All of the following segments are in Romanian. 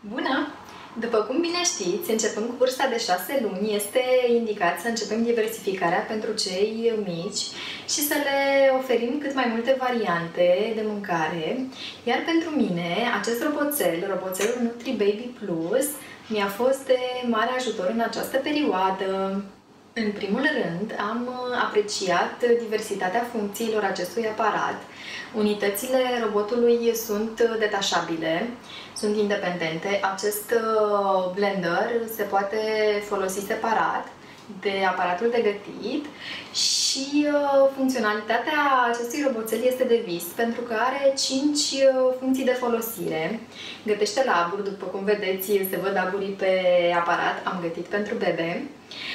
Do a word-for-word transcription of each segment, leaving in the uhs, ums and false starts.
Bună! După cum bine știți, începând cu vârsta de șase luni, este indicat să începem diversificarea pentru cei mici și să le oferim cât mai multe variante de mâncare. Iar pentru mine, acest roboțel, roboțelul NutriBaby Plus, mi-a fost de mare ajutor în această perioadă. În primul rând, am apreciat diversitatea funcțiilor acestui aparat. Unitățile robotului sunt detașabile, sunt independente. Acest blender se poate folosi separat de aparatul de gătit și funcționalitatea acestui roboțel este de vis pentru că are cinci funcții de folosire. Gătește la abur, după cum vedeți, se văd aburii pe aparat, am gătit pentru bebe.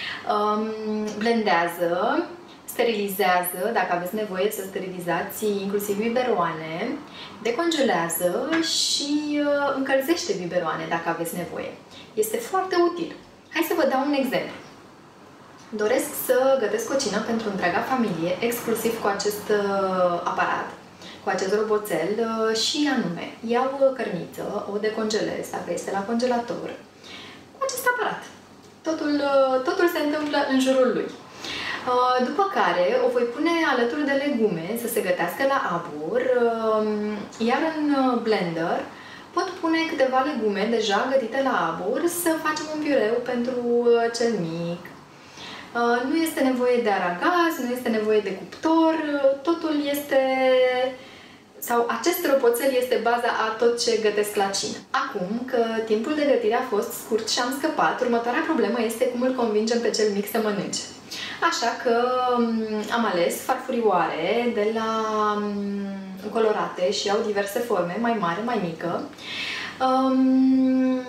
Blendează, sterilizează, dacă aveți nevoie să sterilizați inclusiv biberoane, decongelează și încălzește biberoane dacă aveți nevoie. Este foarte util. Hai să vă dau un exemplu. Doresc să gătesc o cină pentru întreaga familie, exclusiv cu acest aparat, cu acest roboțel și anume, iau cărniță, o decongelez dacă este la congelator, cu acest aparat. Totul, totul se întâmplă în jurul lui. După care o voi pune alături de legume să se gătească la abur, iar în blender pot pune câteva legume deja gătite la abur să facem un piureu pentru cel mic. Nu este nevoie de aragaz, nu este nevoie de cuptor, totul este... sau acest roboțel este baza a tot ce gătesc la cină. Acum că timpul de gătire a fost scurt și am scăpat, următoarea problemă este cum îl convingem pe cel mic să mănânce. Așa că am ales farfurioare de la colorate și au diverse forme, mai mare, mai mică. Um,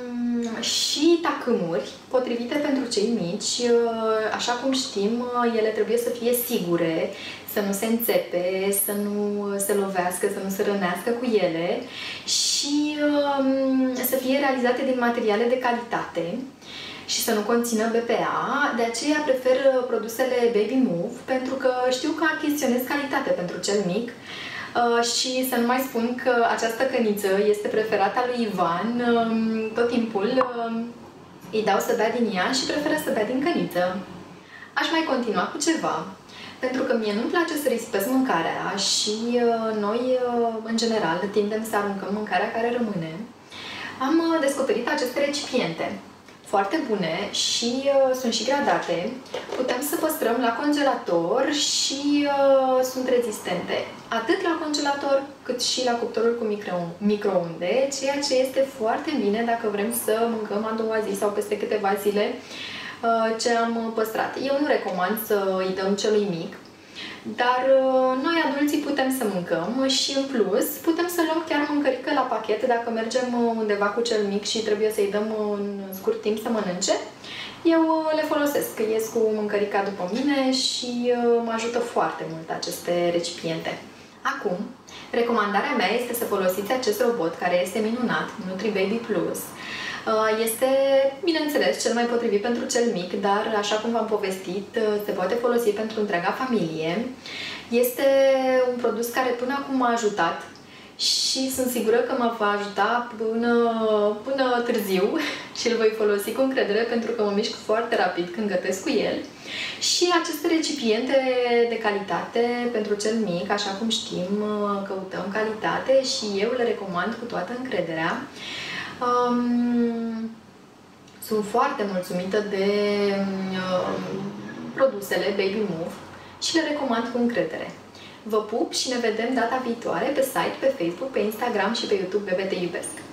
și tacâmuri potrivite pentru cei mici. Așa cum știm, ele trebuie să fie sigure, să nu se înțepe, să nu se lovească, să nu se rănească cu ele și um, să fie realizate din materiale de calitate și să nu conțină B P A. De aceea prefer produsele Baby Move pentru că știu că achiziționez calitate pentru cel mic. Uh, și să nu mai spun că această căniță este preferata lui Ivan. Uh, tot timpul uh, îi dau să bea din ea și preferă să bea din căniță. Aș mai continua cu ceva, pentru că mie nu-mi place să risipesc mâncarea și uh, noi, uh, în general, tindem să aruncăm mâncarea care rămâne. Am uh, descoperit aceste recipiente foarte bune și uh, sunt și gradate. Putem să păstrăm la congelator și uh, sunt rezistente atât la congelator cât și la cuptorul cu micro microunde, ceea ce este foarte bine dacă vrem să mâncăm a doua zi sau peste câteva zile uh, ce am păstrat. Eu nu recomand să îi dăm celui mic, dar noi adulții putem să mâncăm și în plus putem să luăm chiar mâncărică la pachet dacă mergem undeva cu cel mic și trebuie să-i dăm în scurt timp să mănânce. Eu le folosesc, ies cu mâncărica după mine și mă ajută foarte mult aceste recipiente. Acum, recomandarea mea este să folosiți acest robot care este minunat, NutriBaby Plus. Este, bineînțeles, cel mai potrivit pentru cel mic, dar, așa cum v-am povestit, se poate folosi pentru întreaga familie. Este un produs care până acum m-a ajutat și sunt sigură că mă va ajuta până, până târziu și îl voi folosi cu încredere pentru că mă mișc foarte rapid când gătesc cu el. Și aceste recipiente de calitate pentru cel mic, așa cum știm, căutăm calitate și eu le recomand cu toată încrederea. Um, sunt foarte mulțumită de um, produsele Baby Move și le recomand cu încredere. Vă pup și ne vedem data viitoare pe site, pe Facebook, pe Instagram și pe YouTube. Bebe, te iubesc!